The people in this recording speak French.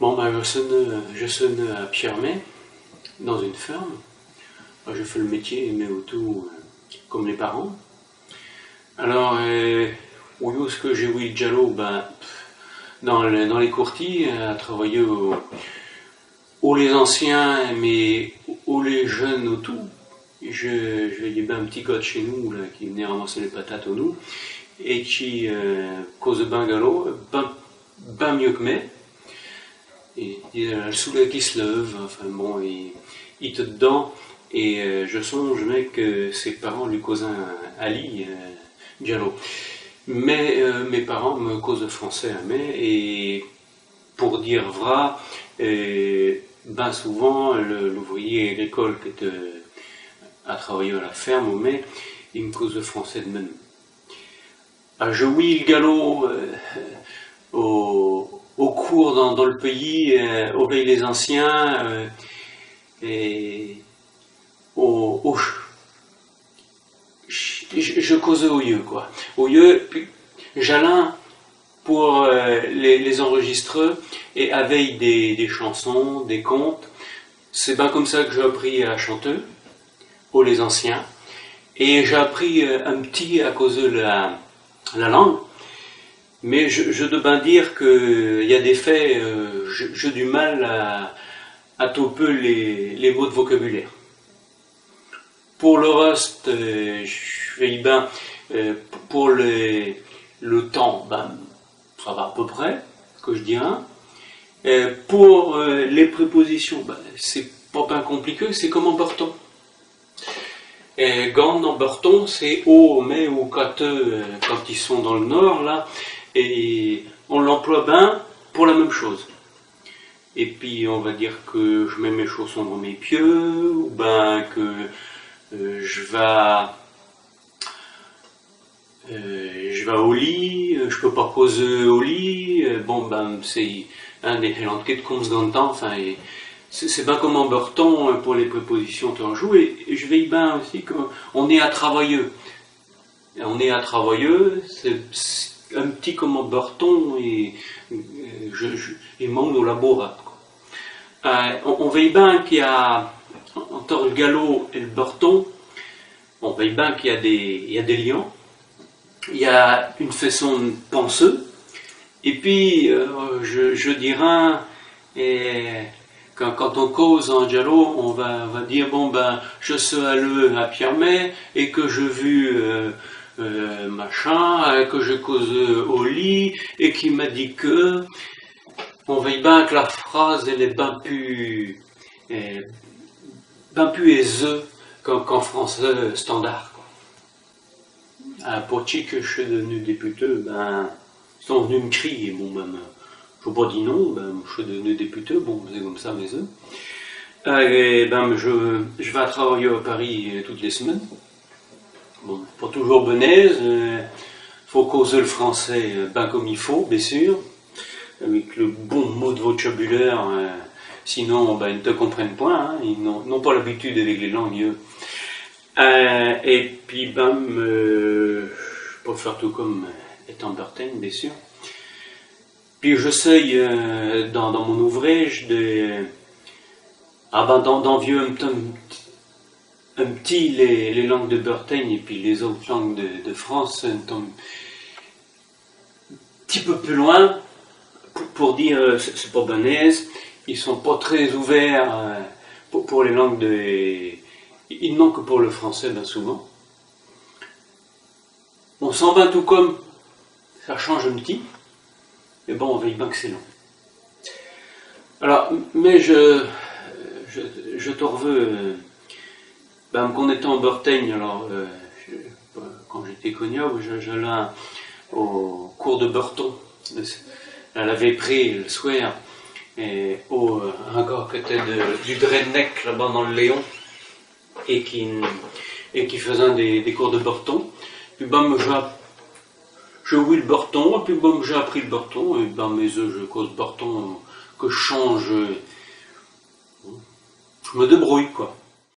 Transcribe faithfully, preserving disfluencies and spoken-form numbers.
Bon, ben, je sonne, je sonne à Piermet, dans une ferme. Ben, je fais le métier, mais autour comme les parents. Alors, euh, où est-ce que j'ai vu le Jallo? Ben, dans, le, dans les courtilles, à travailler au, au les anciens, mais au les jeunes au tout. Je, je il y avait un petit gars de chez nous là, qui venait ramasser les patates au nous et qui euh, cause ben galop, ben, ben mieux que moi. Et il y a le soleil qui se lève, enfin bon, il, il était dedans. Et euh, je songe mec que ses parents lui causaient un Ali euh, Diallo. Mais euh, mes parents me causent français à moi et pour dire vrai, euh, ben souvent l'ouvrier à l'école qui était à travailler à la ferme, mais il me cause le français de même. À jouer le galop euh, au, au cours dans, dans le pays, euh, au pays les anciens, euh, et au, au je, je causais au lieu quoi. Au lieu, j'allais pour euh, les, les enregistreurs et avec des, des chansons, des contes. C'est bien comme ça que j'ai appris à chanter, aux les anciens. Et j'ai appris euh, un petit à cause de la, la langue. Mais je, je dois bien dire qu'il y a des faits, euh, j'ai du mal à, à toper les, les mots de vocabulaire. Pour le reste, euh, je fais ben, euh, pour les, le temps, ben, ça va à peu près, que je dirais. Euh, pour euh, les prépositions, ben, c'est pas bien compliqué, c'est comme en Burton. Et Gand en Burton, c'est au, mais ou quand, euh, quand ils sont dans le nord, là, et on l'emploie bien pour la même chose. Et puis on va dire que je mets mes chaussons dans mes pieds, ou ben que euh, je vais euh, je vais au lit, je peux pas causer au lit, bon ben c'est un des langues de comme ce enfin c'est bien comme en Burton pour les prépositions en joue, et, et je vais bien aussi qu'on est à travailler. On est à travailler, c'est un petit comme en Burton et je, je, et manque au laborat. Euh, on, on veille bien qu'il y a entre le galop et le Burton, on veille bien qu'il y a des, il y a des liens, il y a une façon de penser, et puis euh, je, je dirais, et, quand, quand on cause en Jallo, on va, va dire bon ben je suis allé à Piermet et que je vu euh, euh, machin, que je cause au lit et qui m'a dit que. On veille bien que la phrase elle est bien plus, eh, bien plus aisée qu'en qu'en français standard. À Pochi que je suis devenu député, ben ils sont venus me crier, bon ben je n'ai pas dit non, ben je suis devenu député, bon c'est comme ça mes œufs. Et ben je, je vais travailler à Paris toutes les semaines. Bon, pas toujours benaise, il faut causer le français ben comme il faut, bien sûr. Avec le bon mot de vocabulaire, euh, sinon ben, ils ne te comprennent point, hein, ils n'ont pas l'habitude avec les langues. Euh, et puis ben, euh, je peux faire tout comme étant Burton, bien sûr. Puis j'essaye euh, dans, dans mon ouvrage de ah ben, d'envier un, un, un petit les, les langues de Burton et puis les autres langues de, de France un, un petit peu plus loin. Pour dire, c'est pas benaise, ils sont pas très ouverts euh, pour, pour les langues de... Ils n'ont que pour le français, bien souvent. On s'en va tout comme, ça change un petit, mais bon, on veille bien que c'est long. Alors, mais je, je, je te reveux, ben, qu'on était en Bretagne, alors, euh, je, quand j'étais cognac, j'allais au cours de Burton. Elle avait pris le soir et au, un gars qui était de, du Dredneck là-bas dans le Léon et qui, et qui faisait des, des cours de Burton. Puis ben, j'ai ouï le Burton, et puis ben, j'ai appris le Burton, et ben, mes œufs, je cause Burton, que je change, je me débrouille quoi.